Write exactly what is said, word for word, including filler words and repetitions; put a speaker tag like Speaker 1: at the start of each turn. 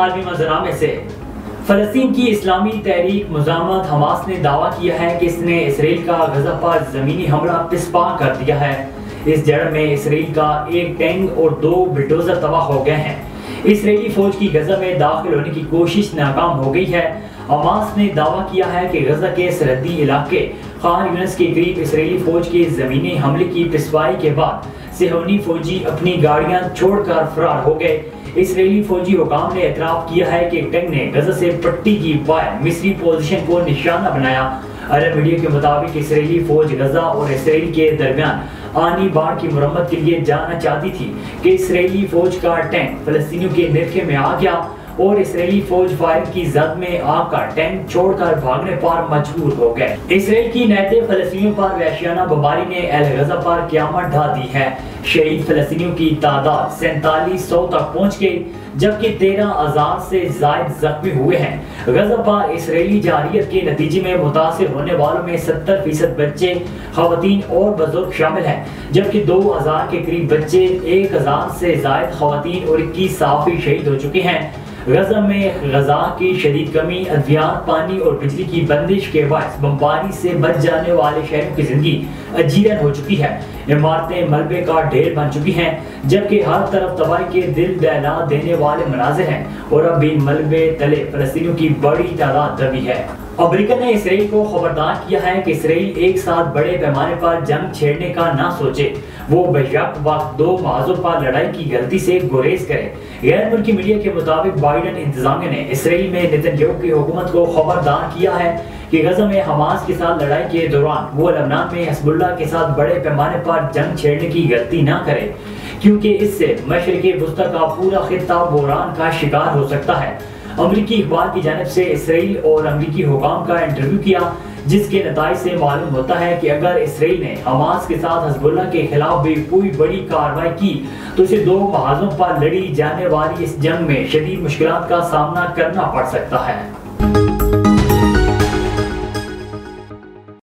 Speaker 1: आलमी मंजरनामे से फलस्तीन की इस्लामी तहरीक मुजामत हमास ने दावा किया है कि इसने इसराइल का गजा पर जमीनी हमला पिसपा कर दिया है। इस जड़ में इसराइल का एक टैंक और दो बुलडोजर तबाह हो गए हैं। इसराइली फौज की गजा में दाखिल होने की कोशिश नाकाम हो गई है। हमास ने दावा किया है कि गजा के सरहदी इलाके खान यूनिस के करीब इसराइली फौज के जमीनी हमले की पिसवाई के बाद सिहोनी फौजी अपनी गाड़ियां छोड़कर फरार हो गए। इसराइली फौजी हुकाम ने एतराफ किया है कि टैंक ने गजा से पट्टी की वायर मिस्री पोजीशन को निशाना बनाया। अरब मीडिया के मुताबिक इसराइली फौज गजा और इसराइल के दरमियान आनी बाढ़ की मुरम्मत के लिए जाना चाहती थी कि इसराइली फौज का टैंक फलस्तीनियों के निरखे में आ गया और इसराइली फौज फायर की जद में आकर टैंक छोड़कर भागने पर मजबूर हो गए। इसराइल की नैते फलस्तीनियों पर वहशियाना बमबारी ने अल गजा पर क़यामत ढा दी है। शहीद फलस्तीनियों की तादाद सैंतालीस सौ तक पहुँच गई, जबकि तेरह हजार से जायद जख्मी हुए हैं। गजा पर इसराइली जारियत के नतीजे में मुतासिर होने वालों में सत्तर फीसद बच्चे, खवातीन और बुजुर्ग शामिल हैं, जबकि दो हजार के करीब बच्चे, एक हजार से जायद खवातीन और इक्कीस सहाफ़ी शहीद हो चुके हैं। गजा में गजा की शदीद कमी, अद्वियात, पानी और बिजली की बंदिश के बायस बमबारी से बच जाने वाले शहरों की जिंदगी अजीरन हो चुकी है। इमारतें मलबे का ढेर बन चुकी हैं, जबकि हर तरफ तबाही के दिल दहला देने वाले मनाजिर हैं और अब इन मलबे तले फलस्तीनियों की बड़ी तादाद दबी है। अमेरिका ने इसराइल को खबरदार किया है कि इसराइल एक साथ बड़े पैमाने पर जंग छेड़ने का ना सोचे, वो बेशक वक्त दो महाजों पर लड़ाई की गलती से गुरेज करे। गैर मुल्की मीडिया के मुताबिक बाइडेन इंतजामिया ने इसराइल में नेतन्याहू की हुकूमत को खबरदार किया है कि गजा में हमास के साथ लड़ाई के दौरान वो लबनान में हिजबुल्लाह के साथ बड़े पैमाने पर जंग छेड़ने की गलती ना करे, क्योंकि इससे मशरिक़े वुस्ता का पूरा खित्ता बहरान का शिकार हो सकता है। अमरीकी अखबार की जानिब से इसराइल और अमरीकी हुकाम का इंटरव्यू किया, जिसके नताइज से मालूम होता है कि अगर इसराइल ने हमास के साथ हिजबुल्लाह के खिलाफ भी कोई बड़ी कार्रवाई की तो इसे दो महाजों पर लड़ी जाने वाली इस जंग में शदीद मुश्किलात का सामना करना पड़ सकता है।